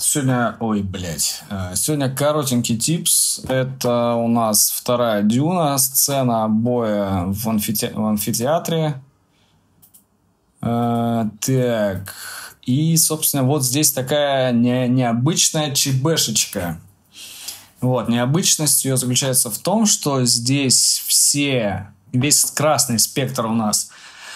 Сегодня, сегодня коротенький типс. Это у нас вторая Дюна, сцена боя в амфитеатре. Так, и, собственно, вот здесь такая необычная ЧБшечка. Вот, необычность ее заключается в том, что здесь весь красный спектр у нас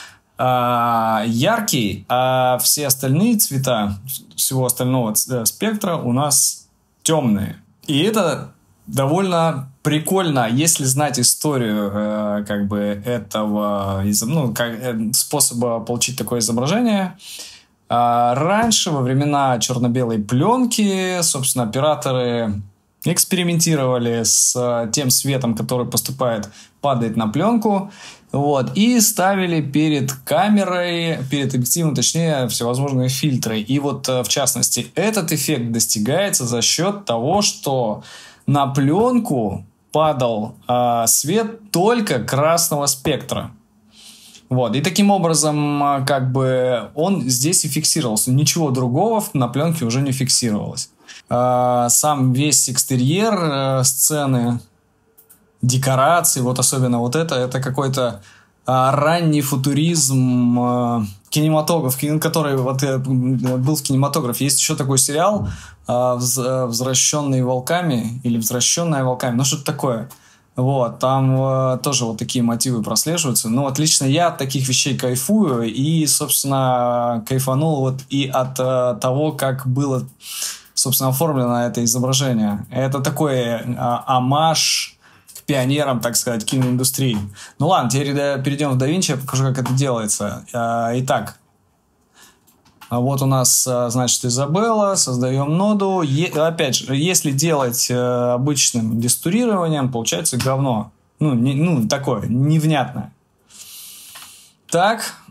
яркий, а все остальные цвета всего остального спектра у нас темные. И это довольно прикольно, если знать историю этого способа получить такое изображение. Раньше, во времена черно-белой пленки, собственно, операторы экспериментировали с тем светом, который падает на пленку, и ставили перед камерой, перед объективом, точнее, всевозможные фильтры. И в частности, этот эффект достигается за счет того, что на пленку падал свет только красного спектра. И таким образом, он здесь и фиксировался. Ничего другого на пленке уже не фиксировалось. Сам весь экстерьер сцены, декорации, особенно это какой-то ранний футуризм, кинематограф, который был в кинематографе. Есть еще такой сериал «Взращенные волками» или «Взращенная волками», что-то такое. Там тоже такие мотивы прослеживаются. Лично я от таких вещей кайфую и, собственно, кайфанул и от того, как было, собственно, оформлено это изображение. Это такой омаж к пионерам, так сказать, киноиндустрии. Ладно, теперь перейдем в DaVinci, я покажу, как это делается. Итак, у нас, значит, Изабелла, создаем ноду. Опять же, если делать обычным дестурированием, получается говно. Такое, невнятное. Так.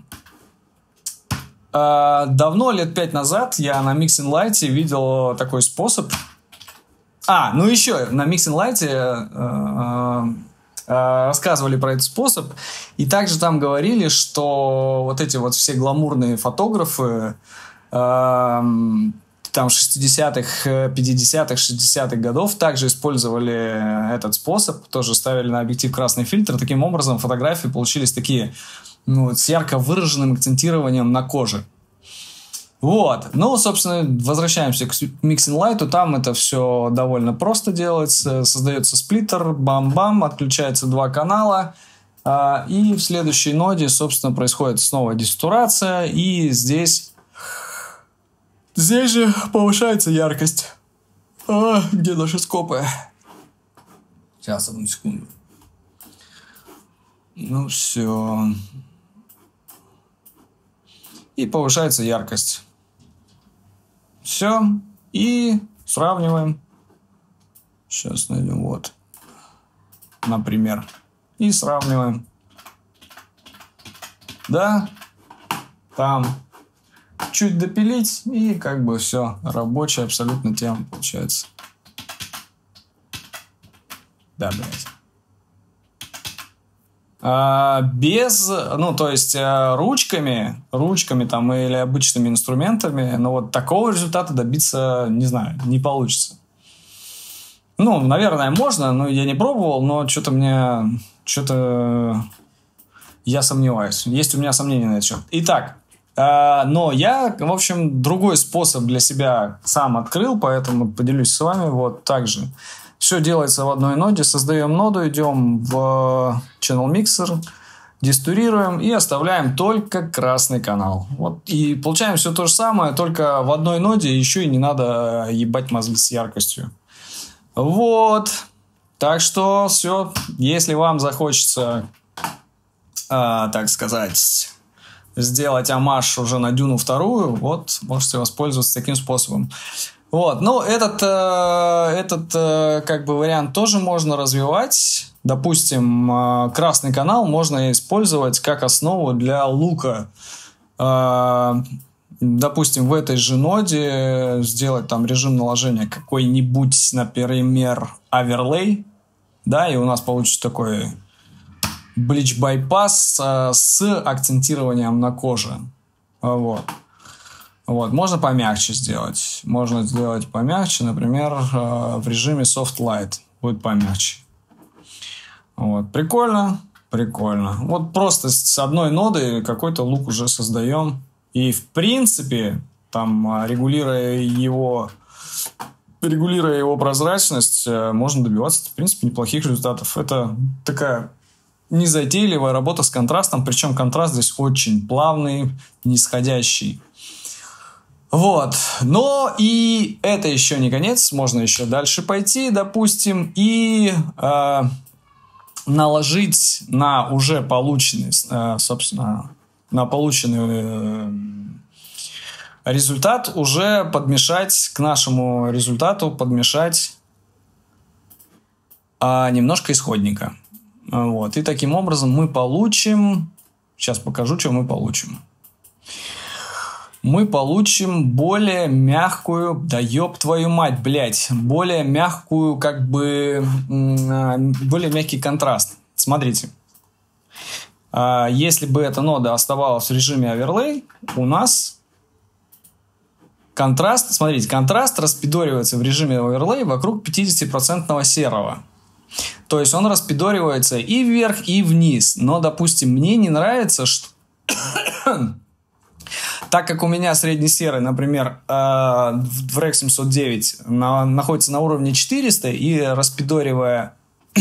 Давно, лет 5 назад, я на Mixing Light видел такой способ. Еще на Mixing Light рассказывали про этот способ. И также там говорили, что эти все гламурные фотографы там 60-х, 50-х, 60-х годов также использовали этот способ. Тоже ставили на объектив красный фильтр. Таким образом, фотографии получились такие с ярко выраженным акцентированием на коже. Собственно, возвращаемся к Mixing Light. Там это все довольно просто делается. Создается сплиттер, бам-бам, отключается 2 канала. И в следующей ноде, собственно, происходит снова десатурация. И здесь же повышается яркость. Где наши скопы? Сейчас, одну секунду. Все. И повышается яркость. Все. И сравниваем. Сейчас найдем. Например. И сравниваем. Да. Там чуть допилить. И все. Рабочая абсолютно тема получается. Да, блядь. Ручками там или обычными инструментами, такого результата добиться, не знаю, не получится. Наверное, можно, но я не пробовал, но я сомневаюсь. Есть у меня сомнения на этот счет. Итак, но я, в общем, другой способ для себя сам открыл, поэтому поделюсь с вами так же. Все делается в одной ноде. Создаем ноду, идем в Channel Mixer, дестурируем и оставляем только красный канал. И получаем все то же самое, только в одной ноде, еще и не надо ебать мозги с яркостью. Так что все. Если вам захочется, так сказать, сделать омаж уже на Дюну вторую, можете воспользоваться таким способом. Этот вариант тоже можно развивать. Допустим, красный канал можно использовать как основу для лука. Допустим, в этой же ноде сделать там режим наложения какой-нибудь, например, оверлей. Да, и у нас получится такой блич-байпас с акцентированием на коже. Вот, можно помягче сделать. Можно сделать помягче, например, в режиме Soft Light. Будет помягче. Вот, прикольно, прикольно. Вот просто с одной ноды какой-то лук уже создаем. И, в принципе, там, регулируя его прозрачность, можно добиваться, в принципе, неплохих результатов. Это такая незатейливая работа с контрастом, причем контраст здесь очень плавный, нисходящий. Вот. Но и это еще не конец. Можно еще дальше пойти, допустим, и наложить на уже полученный, собственно, на полученный результат, уже подмешать к нашему результату, подмешать немножко исходника. Вот. И таким образом мы получим... Сейчас покажу, что мы получим. Мы получим более мягкую... Да ёб твою мать, блядь. Более мягкую, как бы... Более мягкий контраст. Смотрите. Если бы эта нода оставалась в режиме оверлей, у нас... Контраст, смотрите, контраст распидоривается в режиме оверлей вокруг 50% серого. То есть он распидоривается и вверх, и вниз. Но, допустим, мне не нравится, что... Так как у меня средний серый, например, в REC 709 находится на уровне 400, и распидоривая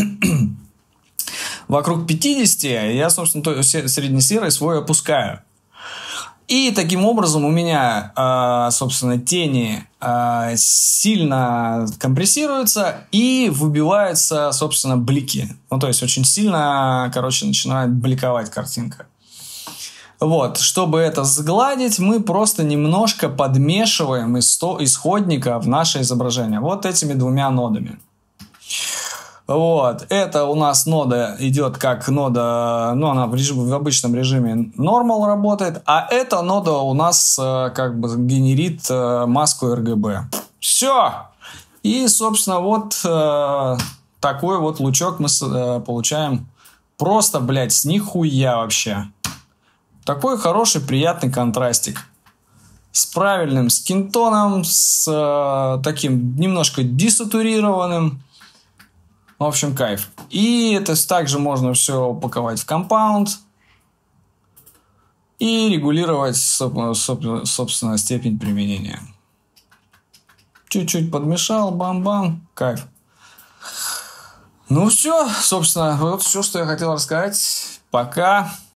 вокруг 50, я, собственно, средний серый свой опускаю. И таким образом у меня, собственно, тени сильно компрессируются и выбиваются, собственно, блики. Ну, то есть очень сильно, короче, начинает бликовать картинка. Вот, чтобы это сгладить, мы просто немножко подмешиваем исходника в наше изображение. Вот этими двумя нодами. Вот, это у нас нода идет как нода, ну, она в обычном режиме normal работает, а эта нода у нас как бы генерит маску RGB. Все! И, собственно, вот такой вот лучок мы получаем просто, блядь, с нихуя вообще. Такой хороший, приятный контрастик. С правильным скинтоном, с таким немножко десатурированным. В общем, кайф. И это также можно все упаковать в компаунд и регулировать, собственно, степень применения. Чуть-чуть подмешал, бам-бам, кайф. Ну все, собственно, вот все, что я хотел рассказать. Пока.